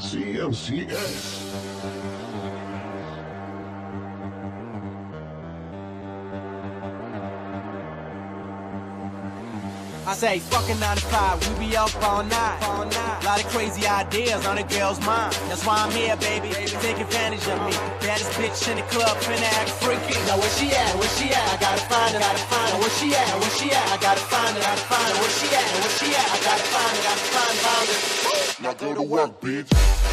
CMCS. I say fucking 9 to 5, we be up all night. Lot of crazy ideas on a girl's mind. That's why I'm here, baby. Take advantage of me. Baddest bitch in the club, finna act freaky. Now where she at? Where she at? I gotta find it, gotta find her. Where she at? Where she at? I gotta find it, gotta find her. Where she at? Where she at? I gotta find it, gotta find it. Now go to work, bitch.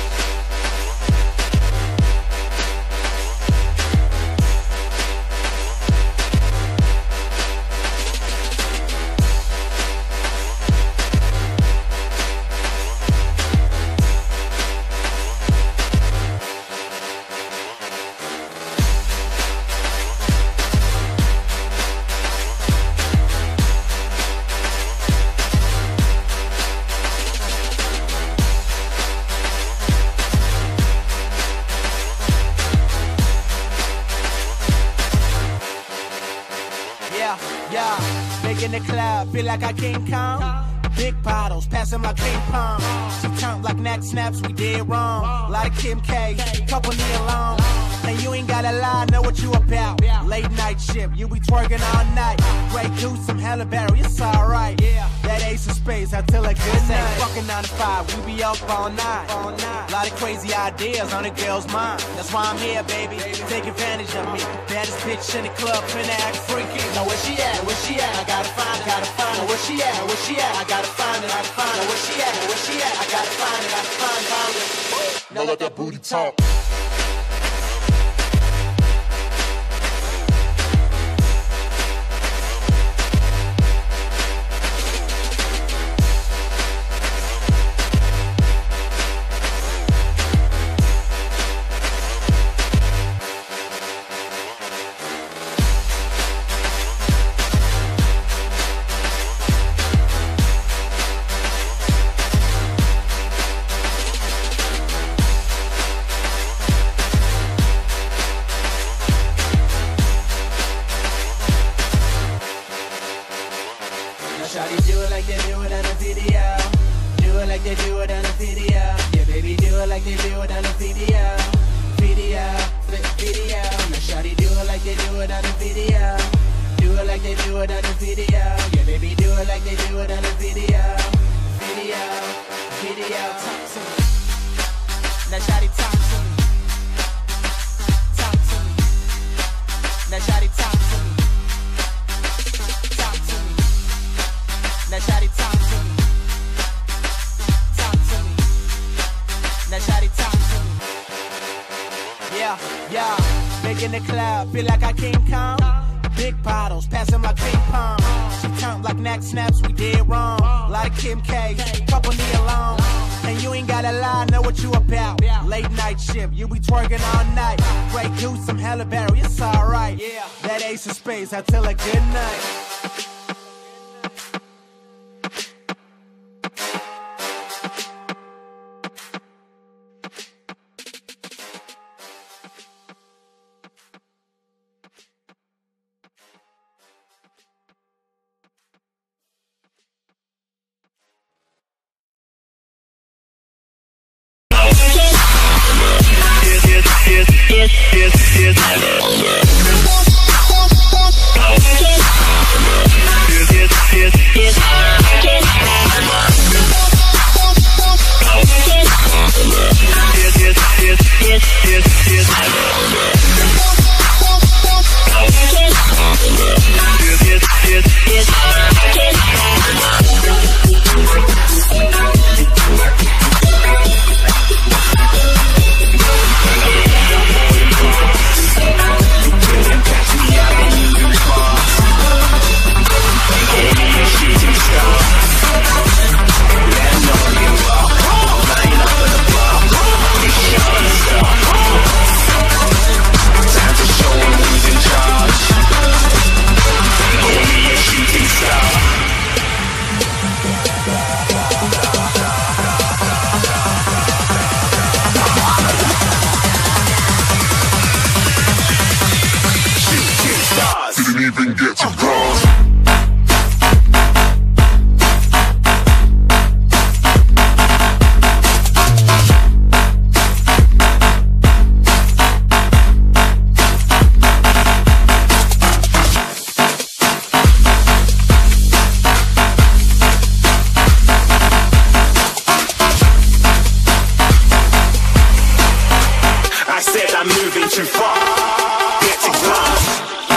In the club, feel like I can't come. Big bottles, passing my ping pong. She count like neck snaps, we did wrong. Lot of Kim K, couple knee alone. And you ain't gotta lie, know what you about. Late night shift, you be twerking all night. Grey Goose, some Halle-Berry, it's alright. That Ace of Spades, I tell a good night. Fucking 9 to 5, we be up all night. Lot of crazy ideas on a girl's mind. That's why I'm here, baby. Take advantage of me. Baddest bitch in the club, finna act freaky. Now where she at? Where she at? I gotta find it, gotta find her. Where she at? Where she at? I gotta find it, gotta find her. Where she at? Where she at? I gotta find it, gotta find it. Now let that booty talk. In the club, feel like I can't come. Big bottles, passing my ping pong. She count like neck snaps, we did wrong. Lot of Kim K, couple knee alone. And you ain't gotta lie, know what you about. Late night shift, you be twerking all night. Grey Goose, some Halle-Berry, it's alright. That Ace of Spades, I tell her good night. too far. Get to glass.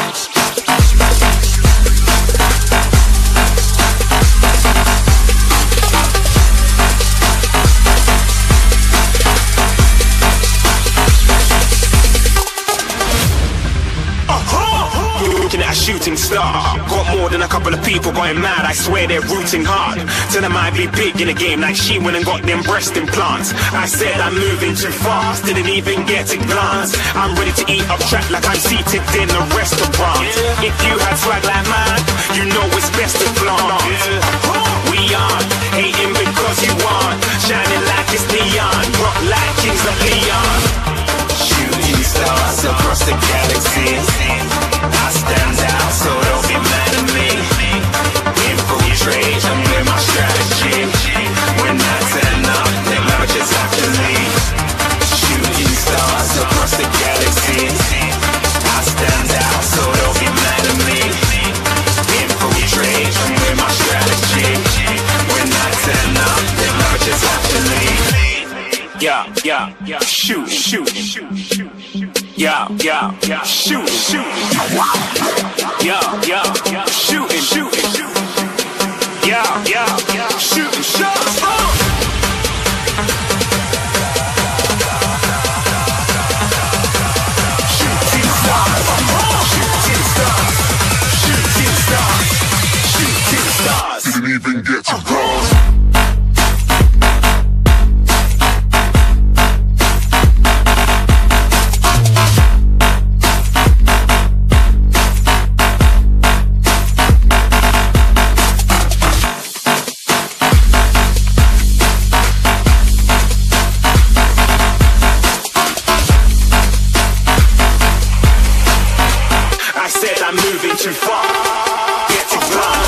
Looking at a shooting star. Got more than a couple of people going mad, I swear they're rooting hard. Tell them I'd be big in the game like she went and got them breast implants. I said I'm moving too fast, didn't even get a glance. I'm ready to eat up track like I'm seated in a restaurant. If you had swag like mine, you know it's best to flaunt. We aren't hating because you aren't shining like it's neon, rock like kings of Leon. Shooting stars across the galaxy, I stand out, so don't be mad at me. Infiltrate, I'm with my strategy. When I turn up, they never just have to leave. Shooting stars across the galaxy, I stand out, so don't be mad at me. Infiltrate, I'm with my strategy. When I turn up, they never just have to leave. Yeah, shoot, shoot, shoot, shoot. Yeah, shoot, shoot. Yeah, shooting, shooting. Yeah, shooting shots. Shooting stars, shooting stars, shooting stars, shooting stars. Didn't even get to cross. I said I'm moving too far. Get to glass.